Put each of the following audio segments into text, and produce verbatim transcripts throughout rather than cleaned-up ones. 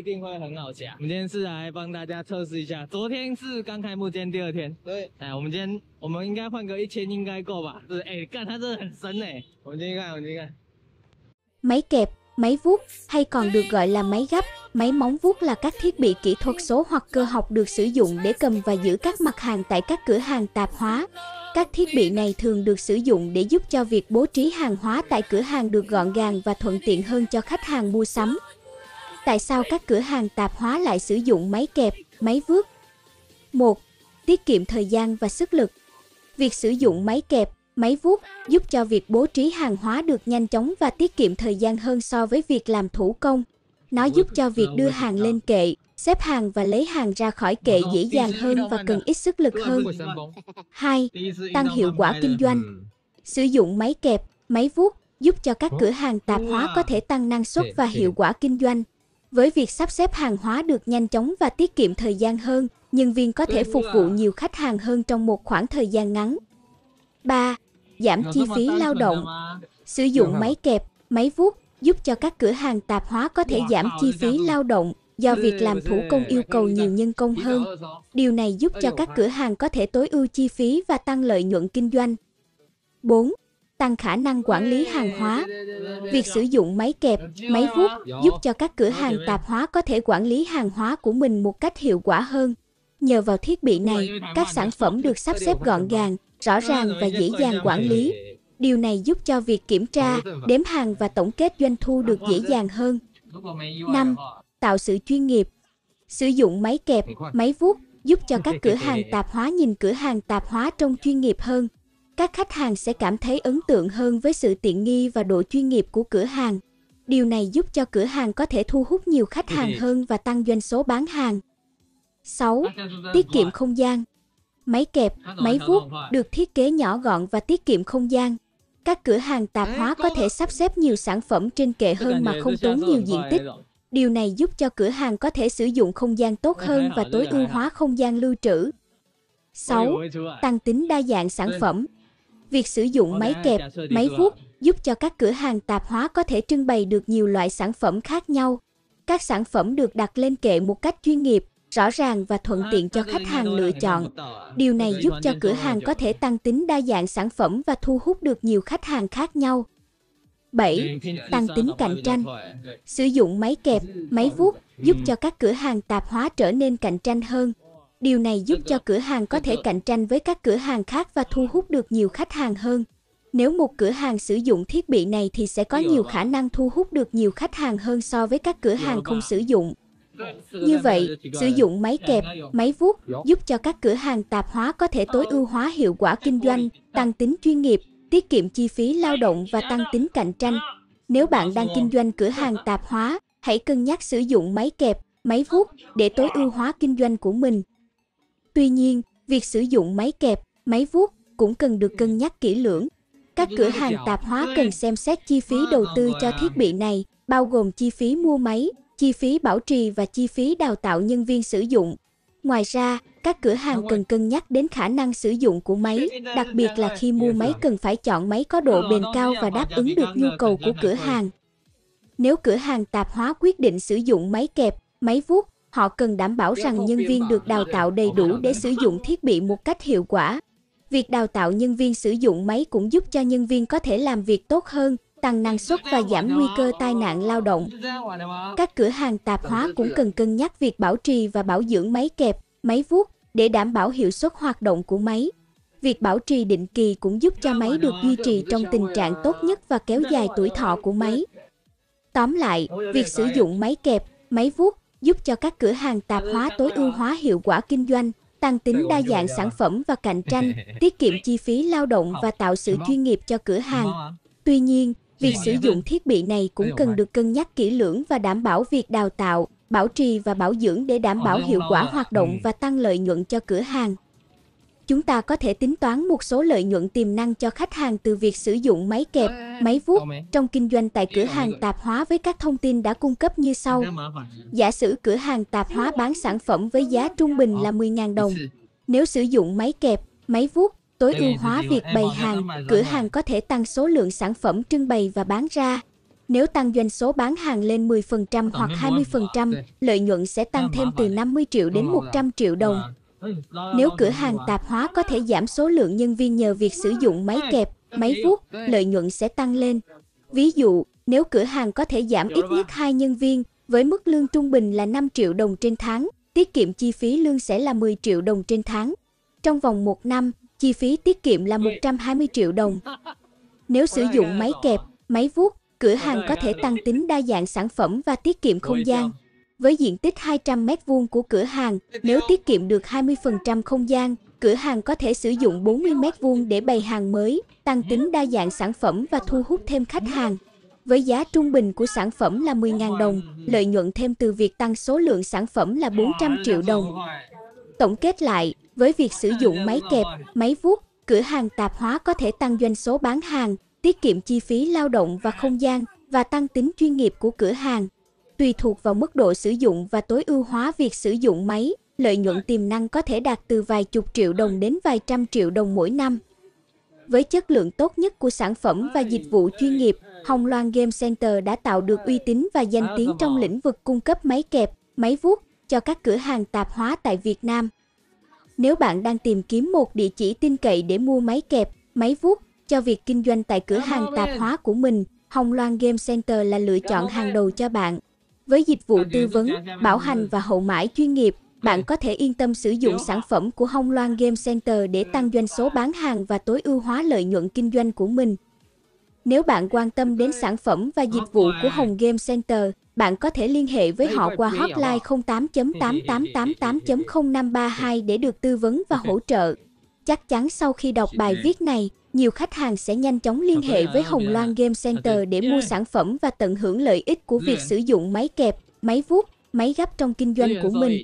定会很好夹。我们今天是来帮大家测试一下，昨天是刚开幕，今天第二天。对，哎，我们今天我们应该换个一千应该够吧？是，哎，干，它真的很深哎。我们进去看，我们进去看。 Máy kẹp, máy vuốt hay còn được gọi là máy gấp, máy móng vuốt là các thiết bị kỹ thuật số hoặc cơ học được sử dụng để cầm và giữ các mặt hàng tại các cửa hàng tạp hóa. Các thiết bị này thường được sử dụng để giúp cho việc bố trí hàng hóa tại cửa hàng được gọn gàng và thuận tiện hơn cho khách hàng mua sắm. Tại sao các cửa hàng tạp hóa lại sử dụng máy kẹp, máy vuốt? một. Tiết kiệm thời gian và sức lực. Việc sử dụng máy kẹp, máy vuốt giúp cho việc bố trí hàng hóa được nhanh chóng và tiết kiệm thời gian hơn so với việc làm thủ công. Nó giúp cho việc đưa hàng lên kệ, xếp hàng và lấy hàng ra khỏi kệ dễ dàng hơn và cần ít sức lực hơn. hai. Tăng hiệu quả kinh doanh. Sử dụng máy kẹp, máy vuốt giúp cho các cửa hàng tạp hóa có thể tăng năng suất và hiệu quả kinh doanh. Với việc sắp xếp hàng hóa được nhanh chóng và tiết kiệm thời gian hơn, nhân viên có thể phục vụ nhiều khách hàng hơn trong một khoảng thời gian ngắn. ba. Giảm chi phí lao động. Sử dụng máy kẹp, máy vuốt giúp cho các cửa hàng tạp hóa có thể giảm chi phí lao động do việc làm thủ công yêu cầu nhiều nhân công hơn. Điều này giúp cho các cửa hàng có thể tối ưu chi phí và tăng lợi nhuận kinh doanh. bốn. Tăng khả năng quản lý hàng hóa. Việc sử dụng máy kẹp, máy vuốt giúp cho các cửa hàng tạp hóa có thể quản lý hàng hóa của mình một cách hiệu quả hơn. Nhờ vào thiết bị này, các sản phẩm được sắp xếp gọn gàng, rõ ràng và dễ dàng quản lý. Điều này giúp cho việc kiểm tra, đếm hàng và tổng kết doanh thu được dễ dàng hơn. năm. Tạo sự chuyên nghiệp. Sử dụng máy kẹp, máy vuốt giúp cho các cửa hàng tạp hóa nhìn cửa hàng tạp hóa trông chuyên nghiệp hơn. Các khách hàng sẽ cảm thấy ấn tượng hơn với sự tiện nghi và độ chuyên nghiệp của cửa hàng. Điều này giúp cho cửa hàng có thể thu hút nhiều khách hàng hơn và tăng doanh số bán hàng. sáu. Tiết kiệm không gian. Máy kẹp, máy vuốt được thiết kế nhỏ gọn và tiết kiệm không gian. Các cửa hàng tạp hóa có thể sắp xếp nhiều sản phẩm trên kệ hơn mà không tốn nhiều diện tích. Điều này giúp cho cửa hàng có thể sử dụng không gian tốt hơn và tối ưu hóa không gian lưu trữ. sáu. Tăng tính đa dạng sản phẩm. Việc sử dụng máy kẹp, máy vuốt giúp cho các cửa hàng tạp hóa có thể trưng bày được nhiều loại sản phẩm khác nhau. Các sản phẩm được đặt lên kệ một cách chuyên nghiệp, rõ ràng và thuận tiện cho khách hàng lựa chọn. Điều này giúp cho cửa hàng có thể tăng tính đa dạng sản phẩm và thu hút được nhiều khách hàng khác nhau. bảy. Tăng tính cạnh tranh. Sử dụng máy kẹp, máy vuốt giúp cho các cửa hàng tạp hóa trở nên cạnh tranh hơn. Điều này giúp cho cửa hàng có thể cạnh tranh với các cửa hàng khác và thu hút được nhiều khách hàng hơn. Nếu một cửa hàng sử dụng thiết bị này thì sẽ có nhiều khả năng thu hút được nhiều khách hàng hơn so với các cửa hàng không sử dụng. Như vậy, sử dụng máy kẹp, máy vuốt giúp cho các cửa hàng tạp hóa có thể tối ưu hóa hiệu quả kinh doanh, tăng tính chuyên nghiệp, tiết kiệm chi phí lao động và tăng tính cạnh tranh. Nếu bạn đang kinh doanh cửa hàng tạp hóa, hãy cân nhắc sử dụng máy kẹp, máy vuốt để tối ưu hóa kinh doanh của mình. Tuy nhiên, việc sử dụng máy kẹp, máy vuốt cũng cần được cân nhắc kỹ lưỡng. Các cửa hàng tạp hóa cần xem xét chi phí đầu tư cho thiết bị này, bao gồm chi phí mua máy, chi phí bảo trì và chi phí đào tạo nhân viên sử dụng. Ngoài ra, các cửa hàng cần cân nhắc đến khả năng sử dụng của máy, đặc biệt là khi mua máy cần phải chọn máy có độ bền cao và đáp ứng được nhu cầu của cửa hàng. Nếu cửa hàng tạp hóa quyết định sử dụng máy kẹp, máy vuốt, họ cần đảm bảo rằng nhân viên được đào tạo đầy đủ để sử dụng thiết bị một cách hiệu quả. Việc đào tạo nhân viên sử dụng máy cũng giúp cho nhân viên có thể làm việc tốt hơn, tăng năng suất và giảm nguy cơ tai nạn lao động. Các cửa hàng tạp hóa cũng cần cân nhắc việc bảo trì và bảo dưỡng máy kẹp, máy vuốt để đảm bảo hiệu suất hoạt động của máy. Việc bảo trì định kỳ cũng giúp cho máy được duy trì trong tình trạng tốt nhất và kéo dài tuổi thọ của máy. Tóm lại, việc sử dụng máy kẹp, máy vuốt giúp cho các cửa hàng tạp hóa tối ưu hóa hiệu quả kinh doanh, tăng tính đa dạng sản phẩm và cạnh tranh, tiết kiệm chi phí lao động và tạo sự chuyên nghiệp cho cửa hàng. Tuy nhiên, việc sử dụng thiết bị này cũng cần được cân nhắc kỹ lưỡng và đảm bảo việc đào tạo, bảo trì và bảo dưỡng để đảm bảo hiệu quả hoạt động và tăng lợi nhuận cho cửa hàng. Chúng ta có thể tính toán một số lợi nhuận tiềm năng cho khách hàng từ việc sử dụng máy kẹp, máy vuốt trong kinh doanh tại cửa hàng tạp hóa với các thông tin đã cung cấp như sau. Giả sử cửa hàng tạp hóa bán sản phẩm với giá trung bình là mười nghìn đồng. Nếu sử dụng máy kẹp, máy vuốt, tối ưu hóa việc bày hàng, cửa hàng có thể tăng số lượng sản phẩm trưng bày và bán ra. Nếu tăng doanh số bán hàng lên mười phần trăm hoặc hai mươi phần trăm, lợi nhuận sẽ tăng thêm từ năm mươi triệu đến một trăm triệu đồng. Nếu cửa hàng tạp hóa có thể giảm số lượng nhân viên nhờ việc sử dụng máy kẹp, máy vuốt, lợi nhuận sẽ tăng lên. Ví dụ, nếu cửa hàng có thể giảm ít nhất hai nhân viên, với mức lương trung bình là năm triệu đồng trên tháng, tiết kiệm chi phí lương sẽ là mười triệu đồng trên tháng. Trong vòng một năm, chi phí tiết kiệm là một trăm hai mươi triệu đồng. Nếu sử dụng máy kẹp, máy vuốt, cửa hàng có thể tăng tính đa dạng sản phẩm và tiết kiệm không gian. Với diện tích hai trăm mét vuông của cửa hàng, nếu tiết kiệm được hai mươi phần trăm không gian, cửa hàng có thể sử dụng bốn mươi mét vuông để bày hàng mới, tăng tính đa dạng sản phẩm và thu hút thêm khách hàng. Với giá trung bình của sản phẩm là mười nghìn đồng, lợi nhuận thêm từ việc tăng số lượng sản phẩm là bốn trăm triệu đồng. Tổng kết lại, với việc sử dụng máy kẹp, máy vuốt, cửa hàng tạp hóa có thể tăng doanh số bán hàng, tiết kiệm chi phí lao động và không gian, và tăng tính chuyên nghiệp của cửa hàng. Tùy thuộc vào mức độ sử dụng và tối ưu hóa việc sử dụng máy, lợi nhuận tiềm năng có thể đạt từ vài chục triệu đồng đến vài trăm triệu đồng mỗi năm. Với chất lượng tốt nhất của sản phẩm và dịch vụ chuyên nghiệp, Hồng Loan Game Center đã tạo được uy tín và danh tiếng trong lĩnh vực cung cấp máy kẹp, máy vuốt cho các cửa hàng tạp hóa tại Việt Nam. Nếu bạn đang tìm kiếm một địa chỉ tin cậy để mua máy kẹp, máy vuốt cho việc kinh doanh tại cửa hàng tạp hóa của mình, Hồng Loan Game Center là lựa chọn hàng đầu cho bạn. Với dịch vụ tư vấn, bảo hành và hậu mãi chuyên nghiệp, bạn có thể yên tâm sử dụng sản phẩm của Hồng Loan Game Center để tăng doanh số bán hàng và tối ưu hóa lợi nhuận kinh doanh của mình. Nếu bạn quan tâm đến sản phẩm và dịch vụ của Hồng Game Center, bạn có thể liên hệ với họ qua hotline không tám tám tám tám tám không năm ba hai để được tư vấn và hỗ trợ. Chắc chắn sau khi đọc bài viết này, nhiều khách hàng sẽ nhanh chóng liên hệ với Hồng Loan Game Center để mua sản phẩm và tận hưởng lợi ích của việc sử dụng máy kẹp, máy vuốt, máy gấp trong kinh doanh của mình.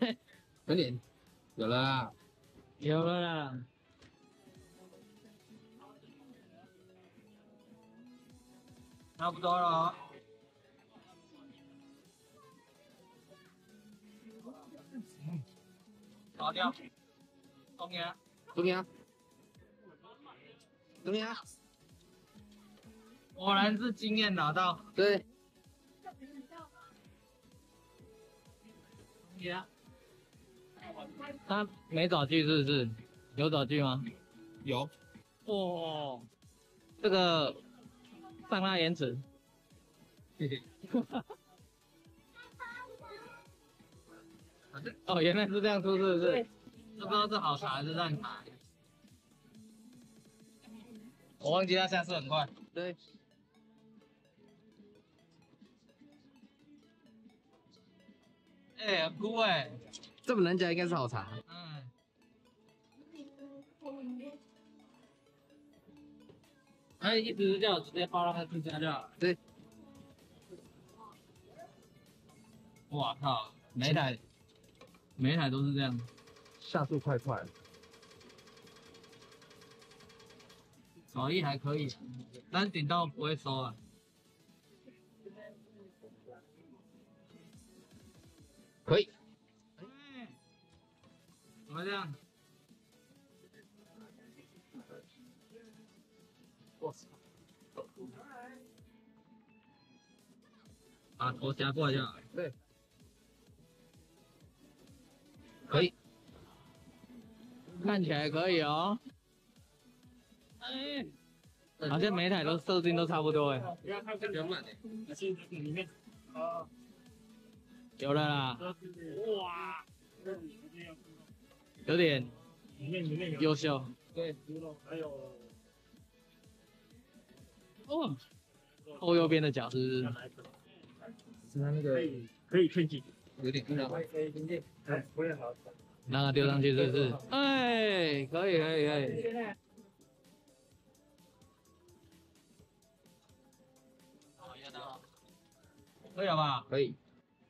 Đúng nhá. Đúng nhá. 果然是经验拿到。 对。 他没找具是不是？有找具吗？ 有。 哦，这个上拉延迟。谢谢。哦，原来是这样出，是不是？不知道是好查还是烂查。我忘记它下次很快。 对。 哎、欸，很酷哎、欸！ 这么难夹应该是好茶。 嗯。他一直叫我直接包让他进家就好。 对。 哇靠！每一台，每一台都是这样。 下速快快。 手艺还可以，但顶到不会收啊。 可以。 怎么这样？我操！把头夹过来就好。 对。可以。 看起来可以哦。哎，好像每一台都设定都差不多哎。 不要看比较慢哎。里面。啊。 有了啦！哇，有点优秀。 对， 还有哦，后右边的角是不是？ 是他那个可以推进， 有点看到。 哎，我也好。 让它丢上去是不是？哎，可以可以可以。可以了吧？ 可以。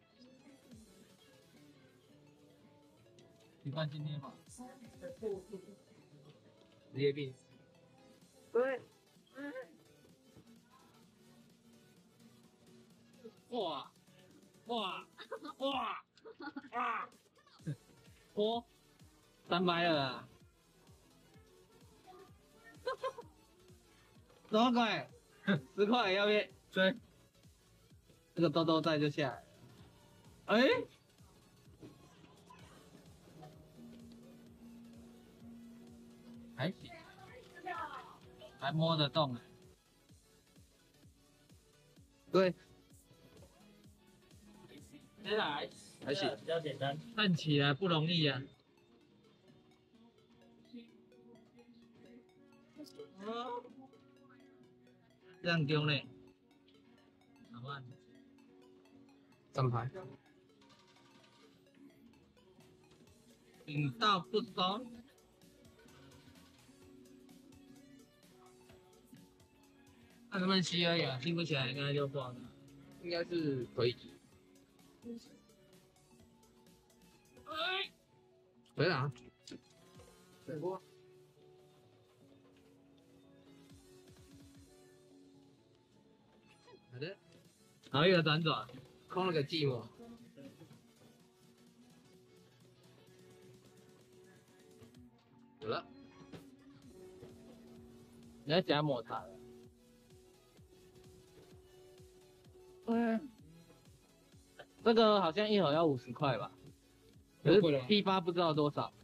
你看今天吧。 职业病。 对。 哇哇哇啊！哦，三百了啦。多少块？十块要不要？追。 这个豆豆在就下来了。哎、欸，还行，还摸得动。对，接下来还行， 比较简单。 站起来不容易啊。这样丢嘞，好吧？ 站牌。 顶到不收。看能不能吸而已啊，吸不起来应该就挂了。 应该是可以。可以啊。对不？好的。 然后一个转转， 空了个寂寞。有了。 你要加抹茶了。嗯，这个好像一盒要五十块吧，可是批发不知道多少。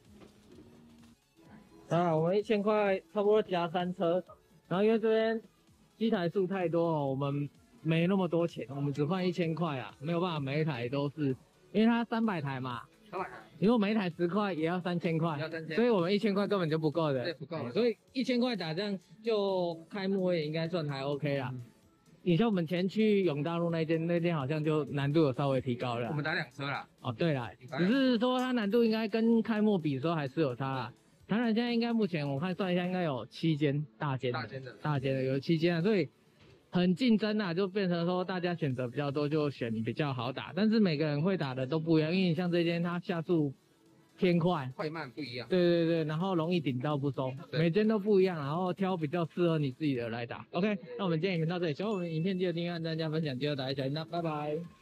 啊，我们一千块差不多夹三车，然后因为这边机台数太多哦，我们没那么多钱，我们只换一千块啊，没有办法每一台都是，因为它三百台嘛， 三百台， 如果每一台十块也要三千块， 要三千， 所以我们一千块根本就不够的， 对，不够， 所以一千块打这样就开幕也应该算还 OK 啦。嗯，你像我们前去永大路那间，那间好像就难度有稍微提高了。 我们打两车啦。 哦，对啦，只是说它难度应该跟开幕比的时候还是有差啦。台南现在应该目前我看算一下，应该有七间大间的， 大间的， 大间的有七间啊，所以很竞争啊，就变成说大家选择比较多，就选比较好打。但是每个人会打的都不一样，因为你像这间它下速偏快， 快慢不一样。 对对对，然后容易顶到不收，每间都不一样，然后挑比较适合你自己的来打。OK， 那我们今天影片到这里，喜欢我们影片记得订阅、按赞、加分享，记得打一小铃铛，拜拜。